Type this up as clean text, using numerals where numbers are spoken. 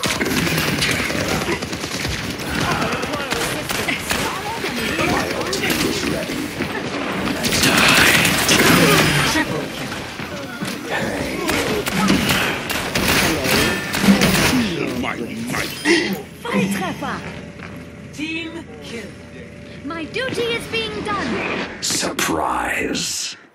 Volltreffer! Team kill. My duty is being done! Surprise.